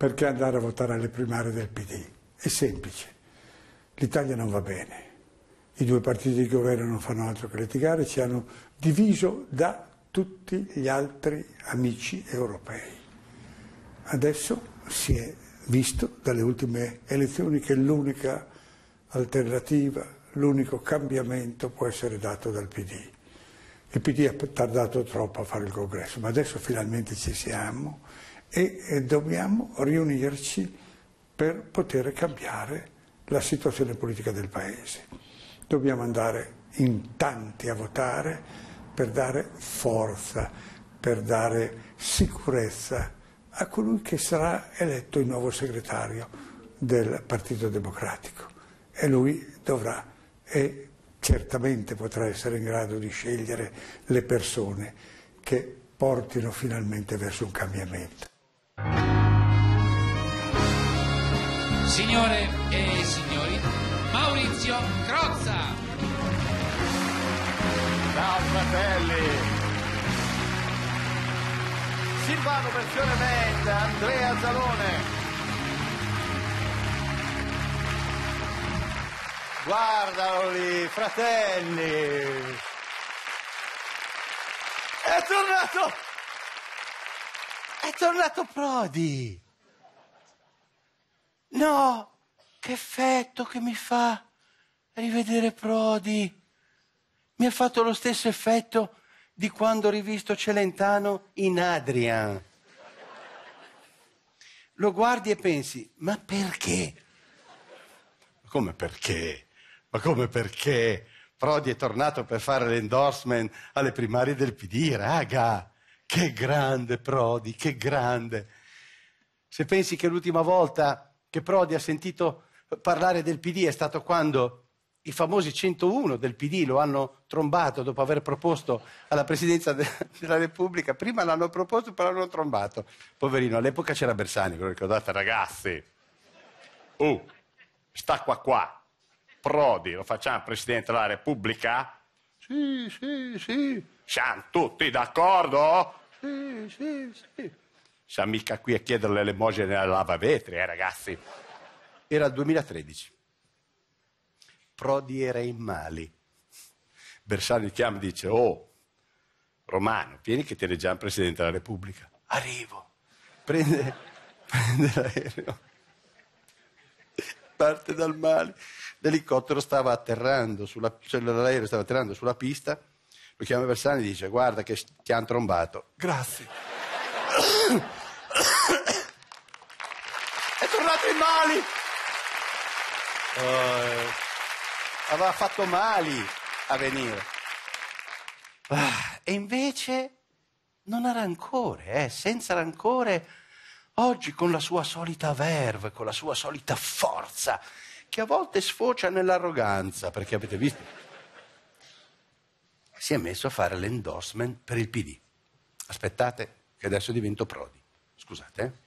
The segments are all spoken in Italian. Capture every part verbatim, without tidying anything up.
Perché andare a votare alle primarie del P D? È semplice. L'Italia non va bene. I due partiti di governo non fanno altro che litigare, ci hanno diviso da tutti gli altri amici europei. Adesso si è visto dalle ultime elezioni che l'unica alternativa, l'unico cambiamento può essere dato dal P D. Il P D ha tardato troppo a fare il congresso, ma adesso finalmente ci siamo e, e dobbiamo riunirci per poter cambiare la situazione politica del Paese. Dobbiamo andare in tanti a votare per dare forza, per dare sicurezza a colui che sarà eletto il nuovo segretario del Partito Democratico. E lui dovrà e certamente potrà essere in grado di scegliere le persone che portino finalmente verso un cambiamento. Signore e signori, Maurizio Crozza. Ciao fratelli. Silvano versione band, Andrea Zalone. Guardalo lì, fratelli. È tornato. È tornato Prodi. No, che effetto che mi fa rivedere Prodi. Mi ha fatto lo stesso effetto di quando ho rivisto Celentano in Adrian. Lo guardi e pensi, ma perché? Come perché? Ma come perché? Prodi è tornato per fare l'endorsement alle primarie del P D, raga. Che grande Prodi, che grande. Se pensi che l'ultima volta che Prodi ha sentito parlare del P D è stato quando i famosi centouno del P D lo hanno trombato dopo aver proposto alla presidenza de- della Repubblica. Prima l'hanno proposto, poi l'hanno trombato. Poverino, all'epoca c'era Bersani, ve lo ricordate, ragazzi? Uh, sta qua qua. Prodi, lo facciamo Presidente della Repubblica? Sì, sì, sì. Siamo tutti d'accordo? Sì, sì, sì. Siamo mica qui a chiedere l'elemosina al lavavetri, eh, ragazzi? Era il duemilatredici. Prodi era in Mali. Bersani chiama e dice, oh, Romano, vieni che ti eleggiamo Presidente della Repubblica. Arrivo. Prende, prende l'aereo. Parte dal Mali. L'elicottero stava atterrando, sulla, cioè l'aereo stava atterrando sulla pista, lo chiama Bersani e dice, guarda che ti hanno trombato. Grazie. È tornato in Mali. Oh, aveva fatto Mali a venire. Ah, e invece non ha rancore, eh, senza rancore, oggi con la sua solita verve, con la sua solita forza, che a volte sfocia nell'arroganza, perché avete visto? Si è messo a fare l'endorsement per il P D. Aspettate che adesso divento Prodi. Scusate, eh?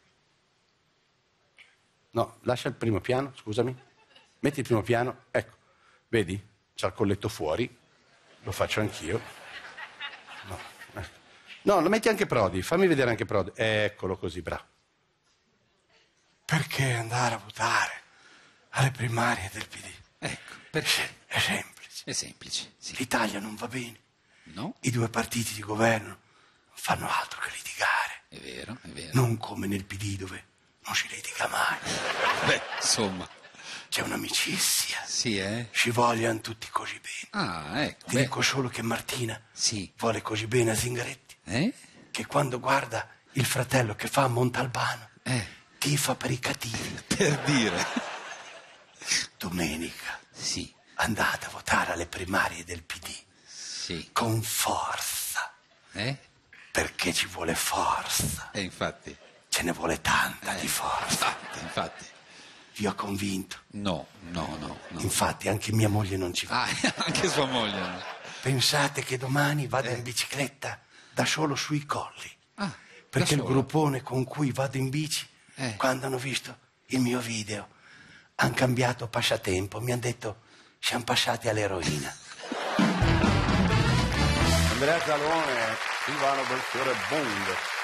No, lascia il primo piano, scusami. Metti il primo piano, ecco. Vedi? C'ha il colletto fuori. Lo faccio anch'io. No, ecco. No, lo metti anche Prodi. Fammi vedere anche Prodi. Eccolo così, bravo. Perché andare a votare alle primarie del P D? Ecco, perché? È semplice. È semplice, sì. L'Italia non va bene. No? I due partiti di governo non fanno altro che litigare. È vero, è vero. Non come nel P D dove non si litiga mai. Beh, insomma. C'è un'amicizia. Sì, eh? Ci vogliono tutti così bene. Ah, ecco. Ti beh. dico solo che Martina Sì. vuole così bene a Zingaretti Eh? che quando guarda il fratello che fa a Montalbano Eh. tifa per i cattivi. Per dire. Domenica Sì, andate a votare alle primarie del P D sì. con forza, Eh? perché ci vuole forza. E infatti. Ce ne vuole tanta Eh. di forza. Infatti, infatti. Vi ho convinto. No, no, no, no. Infatti anche mia moglie non ci va. Ah, anche sua moglie. no? Pensate che domani vado Eh. in bicicletta da solo sui colli. Ah, Perché da il solo? gruppone con cui vado in bici, Eh. quando hanno visto il mio video, hanno cambiato passatempo. Mi hanno detto, siamo passati all'eroina. Andrea Zalone, Silvano Belfiore Bond.